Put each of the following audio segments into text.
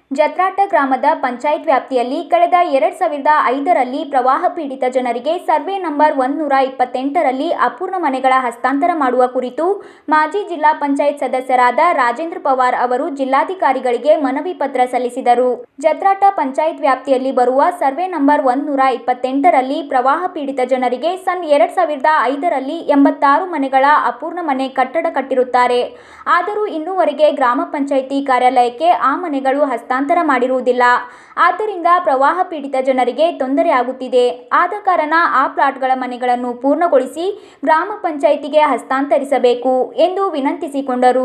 ಜತ್ರಾಟ ಗ್ರಾಮದ ಪಂಚಾಯತ್ ವ್ಯಾಪ್ತಿಯಲ್ಲಿ ಕಳೆದ 2005ರಲ್ಲಿ ಪ್ರವಾಹ ಪೀಡಿತ ಜನರಿಗೆ ಸರ್ವೆ ನಂಬರ್ 128ರಲ್ಲಿ ಅಪೂರ್ಣ ಮನೆಗಳ ಹಸ್ತಾಂತರ ಮಾಡುವ ಕುರಿತು ಮಾಜಿ ಜಿಲ್ಲಾ ಪಂಚಾಯತ್ ಸದಸ್ಯರಾದ ರಾಜೇಂದ್ರ ಪವಾರ್ ಅವರು ಜಿಲ್ಲಾಧಿಕಾರಿಗಳಿಗೆ ಮನವಿ ಪತ್ರ ಸಲ್ಲಿಸಿದರು. ಜತ್ರಾಟ ಪಂಚಾಯತ್ ವ್ಯಾಪ್ತಿಯಲ್ಲಿ ಬರುವ ಸರ್ವೆ ನಂಬರ್ 128ರಲ್ಲಿ ಪ್ರವಾಹ ಪೀಡಿತ ಜನರಿಗೆ ಸನ್ 2005ರಲ್ಲಿ 86 ಮನೆಗಳ ಅಪೂರ್ಣ ಮನೆ ಕಟ್ಟಡ ಕಟ್ಟಿರುತ್ತಾರೆ. ಆದರೂ ಇನ್ನೂವರೆಗೆ ಗ್ರಾಮ ಪಂಚಾಯಿತಿ ಕಾರ್ಯಾಲಯಕ್ಕೆ ಆ ಮನೆಗಳು ಹಸ್ತಾಂತರ ಮಾಡಿರುವುದಿಲ್ಲ. ಆದ್ದರಿಂದ ಪ್ರವಾಹ ಪೀಡಿತ ಜನರಿಗೆ ತೊಂದರೆ ಆಗುತ್ತಿದೆ. ಆದ ಕಾರಣ ಆ ಪ್ಲಾಟ್ಗಳ ಮನೆಗಳನ್ನು ಪೂರ್ಣಗೊಳಿಸಿ ಗ್ರಾಮ ಪಂಚಾಯಿತಿಗೆ ಹಸ್ತಾಂತರಿಸಬೇಕು ಎಂದು ವಿನಂತಿಸಿಕೊಂಡರು.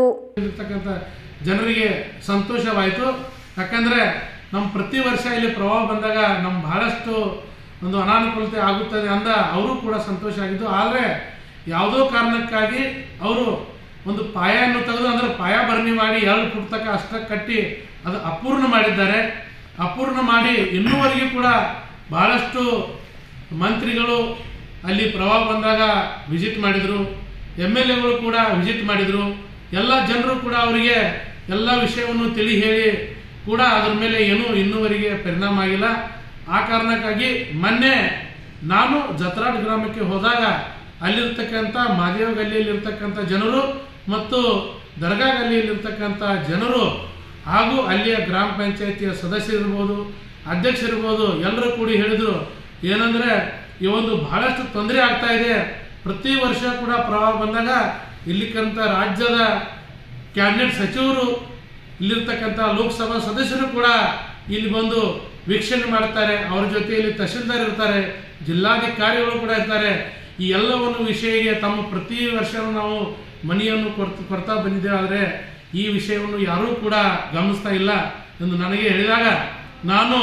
ಜನರಿಗೆ ಸಂತೋಷವಾಯಿತು. ಯಾಕಂದ್ರೆ ನಮ್ಮ ಪ್ರತಿ ವರ್ಷ ಇಲ್ಲಿ ಪ್ರವಾಹ ಬಂದಾಗ ನಮ್ಮ ಬಹಳಷ್ಟು ಒಂದು ಅನಾನುಕೂಲತೆ ಆಗುತ್ತದೆ ಅಂದ ಅವರು ಕೂಡ ಸಂತೋಷ ಆಗಿದ್ದು. ಆದರೆ ಯಾವುದೋ ಕಾರಣಕ್ಕಾಗಿ ಅವರು ಒಂದು ಪಾಯನ್ನು ತೆಗೆದು ಅಂದ್ರೆ ಪಾಯ ಭರಣಿ ಮಾಡಿ 2 ಫುಟ್ ತನಕ ಅಷ್ಟಕ್ಕೆ ಕಟ್ಟಿ ಅದು ಅಪೂರ್ಣ ಮಾಡಿದ್ದಾರೆ. ಅಪೂರ್ಣ ಮಾಡಿ ಇನ್ನೂವರೆಗೂ ಕೂಡ ಬಹಳಷ್ಟು ಮಂತ್ರಿಗಳು ಅಲ್ಲಿ ಪ್ರವಾಹ ಬಂದಾಗ ವಿಸಿಟ್ ಮಾಡಿದರು, MLAಗಳು ಕೂಡ ವಿಸಿಟ್ ಮಾಡಿದರು. ಎಲ್ಲ ಜನರು ಕೂಡ ಅವರಿಗೆ ಎಲ್ಲ ವಿಷಯವನ್ನು ತಿಳಿ ಹೇಳಿ ಕೂಡ ಅದರ ಮೇಲೆ ಏನೂ ಇನ್ನೂವರೆಗೆ ಪರಿಣಾಮ ಆಗಿಲ್ಲ. ಆ ಕಾರಣಕ್ಕಾಗಿ ಮೊನ್ನೆ ನಾನು ಜತ್ರಾಟ್ ಗ್ರಾಮಕ್ಕೆ ಹೋದಾಗ ಅಲ್ಲಿರ್ತಕ್ಕಂಥ ಮಾದೇವ ಗಲ್ಲಿಯಲ್ಲಿರ್ತಕ್ಕಂಥ ಜನರು ಮತ್ತು ದರ್ಗಾ ಗಲ್ಲಿಯಲ್ಲಿರ್ತಕ್ಕಂಥ ಜನರು ಹಾಗೂ ಅಲ್ಲಿಯ ಗ್ರಾಮ ಪಂಚಾಯಿತಿಯ ಸದಸ್ಯರಿರ್ಬೋದು, ಅಧ್ಯಕ್ಷರಿರ್ಬೋದು, ಎಲ್ಲರೂ ಕೂಡಿ ಹೇಳಿದರು ಏನಂದರೆ ಈ ಒಂದು ಬಹಳಷ್ಟು ತೊಂದರೆ ಆಗ್ತಾ ಇದೆ. ಪ್ರತಿ ವರ್ಷ ಕೂಡ ಪ್ರವಾಹ ಬಂದಾಗ ಇಲ್ಲಿಕ್ಕಂಥ ರಾಜ್ಯದ ಕ್ಯಾಬಿನೆಟ್ ಸಚಿವರು, ಇಲ್ಲಿರ್ತಕ್ಕಂಥ ಲೋಕಸಭಾ ಸದಸ್ಯರು ಕೂಡ ಇಲ್ಲಿ ಬಂದು ವೀಕ್ಷಣೆ ಮಾಡ್ತಾರೆ. ಅವ್ರ ಜೊತೆಯಲ್ಲಿ ತಹಶೀಲ್ದಾರ್ ಇರ್ತಾರೆ, ಜಿಲ್ಲಾಧಿಕಾರಿಗಳು ಕೂಡ ಇರ್ತಾರೆ. ಈ ಎಲ್ಲವನ್ನು ವಿಷಯಕ್ಕೆ ತಮ್ಮ ಪ್ರತಿ ವರ್ಷ ನಾವು ಮನೆಯನ್ನು ಕೊಡ್ತಾ ಬಂದಿದ್ದೇವೆ. ಆದರೆ ಈ ವಿಷಯವನ್ನು ಯಾರೂ ಕೂಡ ಗಮನಿಸ್ತಾ ಇಲ್ಲ ಎಂದು ನನಗೆ ಹೇಳಿದಾಗ ನಾನು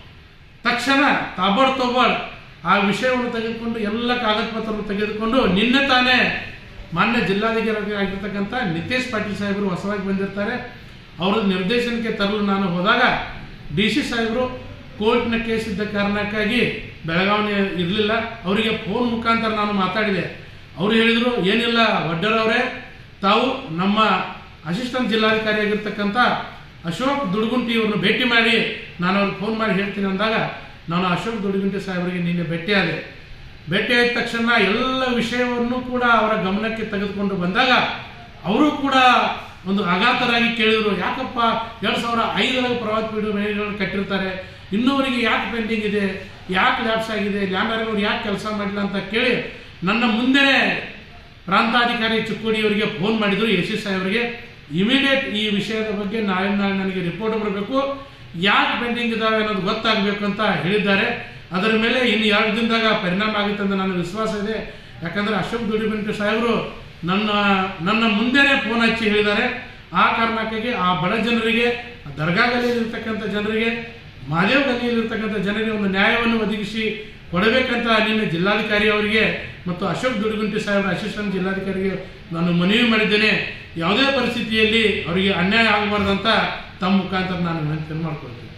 ತಕ್ಷಣ ತಾಬಾಡ್ ಆ ವಿಷಯವನ್ನು ತೆಗೆದುಕೊಂಡು ಎಲ್ಲ ಕಾಗದ ಪತ್ರವನ್ನು ತೆಗೆದುಕೊಂಡು ನಿನ್ನೆ ತಾನೇ ಮಾನ್ಯ ಜಿಲ್ಲಾಧಿಕಾರಿ ಆಗಿರ್ತಕ್ಕಂಥ ನಿತೇಶ್ ಪಾಟೀಲ್ ಸಾಹೇಬರು ಹೊಸವಾಗಿ ಬಂದಿರ್ತಾರೆ, ಅವರ ನಿರ್ದೇಶನಕ್ಕೆ ತರಲು ನಾನು ಹೋದಾಗ DC ಸಾಹೇಬರು ಕೋರ್ಟ್ನ ಕೇಸ್ ಇದ್ದ ಕಾರಣಕ್ಕಾಗಿ ಬೆಳಗಾವಿ ಇರಲಿಲ್ಲ. ಅವರಿಗೆ ಫೋನ್ ಮುಖಾಂತರ ನಾನು ಮಾತಾಡಿದೆ. ಅವರು ಹೇಳಿದರು, ಏನಿಲ್ಲ ವಡ್ಡರವರೇ, ತಾವು ನಮ್ಮ ಅಸಿಸ್ಟೆಂಟ್ ಜಿಲ್ಲಾಧಿಕಾರಿ ಆಗಿರ್ತಕ್ಕಂಥ ಅಶೋಕ್ ದುಡುಗುಂಟಿ ಅವ್ರನ್ನ ಭೇಟಿ ಮಾಡಿ ನಾನು ಅವ್ರಿಗೆ ಫೋನ್ ಮಾಡಿ ಹೇಳ್ತೀನಿ ಅಂದಾಗ ನಾನು ಅಶೋಕ್ ದುಡುಗುಂಟಿ ಸಾಹೇಬರಿಗೆ ನಿನ್ನೆ ಭೇಟಿಯಾದೆ. ಭೇಟಿಯಾದ ತಕ್ಷಣ ಎಲ್ಲ ವಿಷಯವನ್ನು ಕೂಡ ಅವರ ಗಮನಕ್ಕೆ ತೆಗೆದುಕೊಂಡು ಬಂದಾಗ ಅವರು ಕೂಡ ಒಂದು ಆಘಾತರಾಗಿ ಕೇಳಿದರು, ಯಾಕಪ್ಪ 2005ರಲ್ಲಿ ಪ್ರವಾಹ ಪೀಡಿತ ಮನೆಗಳನ್ನು ಕಟ್ಟಿರ್ತಾರೆ, ಇನ್ನೂವರೆಗೆ ಯಾಕೆ ಪೆಂಡಿಂಗ್ ಇದೆ, ಯಾಕೆ ಲ್ಯಾಪ್ಸ್ ಆಗಿದೆ, ಲ್ಯಾಂಡರ್ಗಳು ಯಾಕೆ ಕೆಲಸ ಮಾಡಿಲ್ಲ ಅಂತ ಕೇಳಿ ನನ್ನ ಮುಂದೆನೇ ಪ್ರಾಂತಾಧಿಕಾರಿ ಚಿಕ್ಕೋಡಿಯವರಿಗೆ ಫೋನ್ ಮಾಡಿದರು, AC ಸಾಹೇಬರಿಗೆ. ಇಮಿಡಿಯೇಟ್ ಈ ವಿಷಯದ ಬಗ್ಗೆ ನಾಳೆ ನನಗೆ ರಿಪೋರ್ಟ್ ಬರಬೇಕು, ಯಾಕೆ ಪೆಂಡಿಂಗ್ ಇದಾವೆ ಅನ್ನೋದು ಗೊತ್ತಾಗಬೇಕು ಅಂತ ಹೇಳಿದ್ದಾರೆ. ಅದರ ಮೇಲೆ ಇನ್ನು 2 ದಿನದಾಗ ಪರಿಣಾಮ ಆಗುತ್ತೆ ಅಂತ ನನ್ನ ವಿಶ್ವಾಸ ಇದೆ. ಯಾಕಂದರೆ ಅಶೋಕ್ ದುಡಿಬೆಂಟು ಸಾಹೇಬರು ನನ್ನ ಮುಂದೆನೇ ಫೋನ್ ಹಚ್ಚಿ ಹೇಳಿದ್ದಾರೆ. ಆ ಕಾರಣಕ್ಕಾಗಿ ಆ ಬಡ ಜನರಿಗೆ, ದರ್ಗಾ ಗಲ್ಲಿಯಲ್ಲಿರ್ತಕ್ಕಂಥ ಜನರಿಗೆ, ಮಾದೇವ ಗಲ್ಲಿಯಲ್ಲಿರ್ತಕ್ಕಂಥ ಜನರಿಗೆ ಒಂದು ನ್ಯಾಯವನ್ನು ಒದಗಿಸಿ ಕೊಡಬೇಕಂತ ನಿನ್ನೆ ಜಿಲ್ಲಾಧಿಕಾರಿ ಅವರಿಗೆ ಮತ್ತು ಅಶೋಕ್ ದುಡಿಗುಂಟಿ ಸಾಹೇಬರ ಅಸಿಸ್ಟೆಂಟ್ ಜಿಲ್ಲಾಧಿಕಾರಿಗೆ ನಾನು ಮನವಿ ಮಾಡಿದ್ದೇನೆ. ಯಾವುದೇ ಪರಿಸ್ಥಿತಿಯಲ್ಲಿ ಅವರಿಗೆ ಅನ್ಯಾಯ ಆಗಬಾರ್ದಂತ ತಮ್ಮ ಮುಖಾಂತರ ನಾನು ವಿನಂತಿ ಮಾಡ್ಕೊಳ್ತೀನಿ.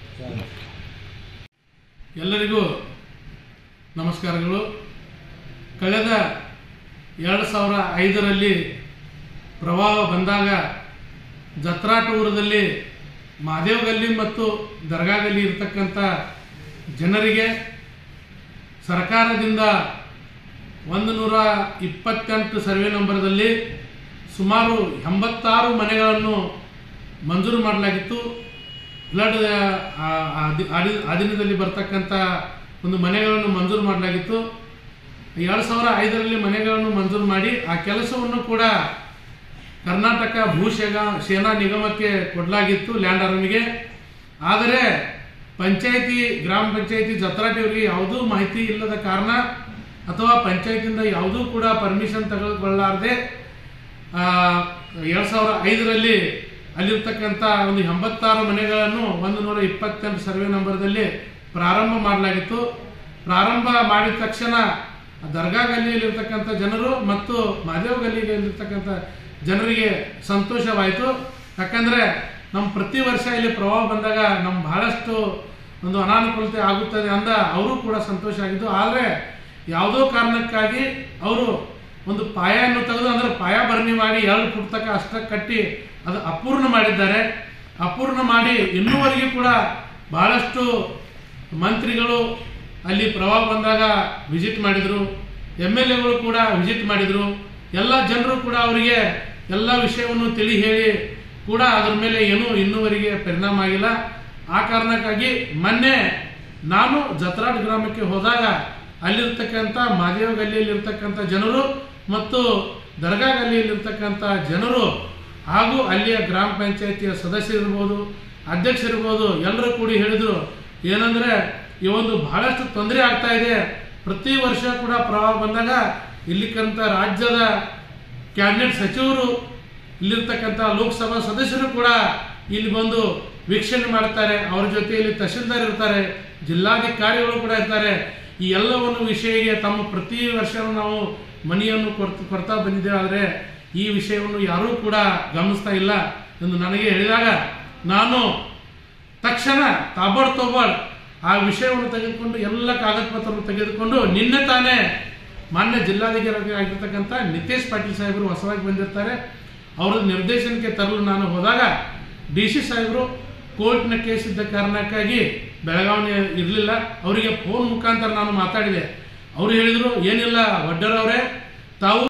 ಎಲ್ಲರಿಗೂ ನಮಸ್ಕಾರಗಳು. ಕಳೆದ 2005ರಲ್ಲಿ ಪ್ರವಾಹ ಬಂದಾಗ ಜತ್ರಾಟ ಊರದಲ್ಲಿ ಮಾದೇವ ಗಲ್ಲಿ ಮತ್ತು ದರ್ಗಾ ಗಲ್ಲಿ ಇರತಕ್ಕಂಥ ಜನರಿಗೆ ಸರ್ಕಾರದಿಂದ 128 ಸರ್ವೆ ನಂಬರ್ದಲ್ಲಿ ಸುಮಾರು 86 ಮನೆಗಳನ್ನು ಮಂಜೂರು ಮಾಡಲಾಗಿತ್ತು. ಫ್ಲಡ್ ಅಧೀನದಲ್ಲಿ ಬರ್ತಕ್ಕಂಥ ಒಂದು ಮನೆಗಳನ್ನು ಮಂಜೂರು ಮಾಡಲಾಗಿತ್ತು. 2005ರಲ್ಲಿ ಮನೆಗಳನ್ನು ಮಂಜೂರು ಮಾಡಿ ಆ ಕೆಲಸವನ್ನು ಕೂಡ ಕರ್ನಾಟಕ ಸೇನಾ ನಿಗಮಕ್ಕೆ ಕೊಡಲಾಗಿತ್ತು, ಲ್ಯಾಂಡ್ ಅರನಿಗೆ. ಆದರೆ ಗ್ರಾಮ ಪಂಚಾಯಿತಿ ಜತ್ರಾಟಿಯವರಿಗೆ ಯಾವುದೂ ಮಾಹಿತಿ ಇಲ್ಲದ ಕಾರಣ ಅಥವಾ ಪಂಚಾಯತಿಯಿಂದ ಯಾವುದೂ ಕೂಡ ಪರ್ಮಿಷನ್ ತೆಗೆದುಕೊಳ್ಳಲಾರದೆ 2005ರಲ್ಲಿ ಅಲ್ಲಿರ್ತಕ್ಕಂಥ ಒಂದು 86 ಮನೆಗಳನ್ನು 128 ಸರ್ವೆ ನಂಬರ್ದಲ್ಲಿ ಪ್ರಾರಂಭ ಮಾಡಲಾಗಿತ್ತು. ಪ್ರಾರಂಭ ಮಾಡಿದ ತಕ್ಷಣ ದರ್ಗಾ ಗಲ್ಲಿಯಲ್ಲಿರ್ತಕ್ಕಂಥ ಜನರು ಮತ್ತು ಮಾದೇವ ಗಲ್ಲಿಯಲ್ಲಿರ್ತಕ್ಕಂಥ ಜನರಿಗೆ ಸಂತೋಷವಾಯಿತು. ಯಾಕಂದರೆ ನಮ್ಮ ಪ್ರತಿ ವರ್ಷ ಇಲ್ಲಿ ಪ್ರವಾಹ ಬಂದಾಗ ನಮ್ಮ ಬಹಳಷ್ಟು ಒಂದು ಅನಾನುಕೂಲತೆ ಆಗುತ್ತದೆ ಅಂದ ಅವರು ಕೂಡ ಸಂತೋಷ ಆಗಿದ್ದು. ಆದರೆ ಯಾವುದೋ ಕಾರಣಕ್ಕಾಗಿ ಅವರು ಒಂದು ಪಾಯನ್ನು ತೆಗೆದು ಅಂದ್ರೆ ಪಾಯ ಭರಣಿ ಮಾಡಿ 2 ಫುಟ್ ತನಕ ಅಷ್ಟಕ್ಕೆ ಕಟ್ಟಿ ಅದು ಅಪೂರ್ಣ ಮಾಡಿದ್ದಾರೆ. ಅಪೂರ್ಣ ಮಾಡಿ ಇನ್ನೂವರೆಗೂ ಕೂಡ ಬಹಳಷ್ಟು ಮಂತ್ರಿಗಳು ಅಲ್ಲಿ ಪ್ರವಾಹ ಬಂದಾಗ ವಿಸಿಟ್ ಮಾಡಿದರು, MLAಗಳು ಕೂಡ ವಿಸಿಟ್ ಮಾಡಿದರು. ಎಲ್ಲ ಜನರು ಕೂಡ ಅವರಿಗೆ ಎಲ್ಲ ವಿಷಯವನ್ನು ತಿಳಿ ಹೇಳಿ ಕೂಡ ಅದರ ಮೇಲೆ ಏನೂ ಇನ್ನೂವರೆಗೆ ಪರಿಣಾಮ ಆಗಿಲ್ಲ. ಆ ಕಾರಣಕ್ಕಾಗಿ ಮೊನ್ನೆ ನಾನು ಜತ್ರಾಡ್ ಗ್ರಾಮಕ್ಕೆ ಹೋದಾಗ ಅಲ್ಲಿರ್ತಕ್ಕಂಥ ಮಾದೇವ ಗಲ್ಲಿಯಲ್ಲಿರ್ತಕ್ಕಂಥ ಜನರು ಮತ್ತು ದರ್ಗಾ ಗಲ್ಲಿಯಲ್ಲಿರ್ತಕ್ಕಂಥ ಜನರು ಹಾಗೂ ಅಲ್ಲಿಯ ಗ್ರಾಮ ಪಂಚಾಯಿತಿಯ ಸದಸ್ಯರಿರ್ಬೋದು, ಅಧ್ಯಕ್ಷರಿರ್ಬೋದು, ಎಲ್ಲರೂ ಕೂಡಿ ಹೇಳಿದರು ಏನಂದರೆ ಈ ಒಂದು ಬಹಳಷ್ಟು ತೊಂದರೆ ಆಗ್ತಾ ಇದೆ. ಪ್ರತಿ ವರ್ಷ ಕೂಡ ಪ್ರವಾಹ ಬಂದಾಗ ಇಲ್ಲಿಕ್ಕಂಥ ರಾಜ್ಯದ ಕ್ಯಾಬಿನೆಟ್ ಸಚಿವರು, ಇಲ್ಲಿರ್ತಕ್ಕಂಥ ಲೋಕಸಭಾ ಸದಸ್ಯರು ಕೂಡ ಇಲ್ಲಿ ಬಂದು ವೀಕ್ಷಣೆ ಮಾಡ್ತಾರೆ. ಅವರ ಜೊತೆಯಲ್ಲಿ ತಹಶೀಲ್ದಾರ್ ಇರ್ತಾರೆ, ಜಿಲ್ಲಾಧಿಕಾರಿಗಳು ಕೂಡ ಇರ್ತಾರೆ. ಈ ಎಲ್ಲವನ್ನು ವಿಷಯಕ್ಕೆ ತಮ್ಮ ಪ್ರತಿ ವರ್ಷ ನಾವು ಮನೆಯನ್ನು ಕೊಡ್ತಾ ಬಂದಿದ್ದೇವೆ. ಆದರೆ ಈ ವಿಷಯವನ್ನು ಯಾರೂ ಕೂಡ ಗಮನಿಸ್ತಾ ಇಲ್ಲ ಎಂದು ನನಗೆ ಹೇಳಿದಾಗ ನಾನು ತಕ್ಷಣ ತಾಬಾಡ್ ಆ ವಿಷಯವನ್ನು ತೆಗೆದುಕೊಂಡು ಎಲ್ಲ ಕಾಗದ ಪತ್ರವನ್ನು ತೆಗೆದುಕೊಂಡು ನಿನ್ನೆ ತಾನೇ ಮಾನ್ಯ ಜಿಲ್ಲಾಧಿಕಾರಿ ಆಗಿರ್ತಕ್ಕಂಥ ನಿತೇಶ್ ಪಾಟೀಲ್ ಸಾಹೇಬರು ಹೊಸದಾಗಿ ಬಂದಿರ್ತಾರೆ, ಅವರ ನಿರ್ದೇಶನಕ್ಕೆ ತರಲು ನಾನು ಹೋದಾಗ DC ಸಾಹೇಬರು ಕೋರ್ಟ್ನ ಕೇಸ್ ಇದ್ದ ಕಾರಣಕ್ಕಾಗಿ ಬೆಳಗಾವಿ ಇರಲಿಲ್ಲ. ಅವರಿಗೆ ಫೋನ್ ಮುಖಾಂತರ ನಾನು ಮಾತಾಡಿದೆ. ಅವರು ಹೇಳಿದರು, ಏನಿಲ್ಲ ವಡ್ಡರವರೇ, ತಾವು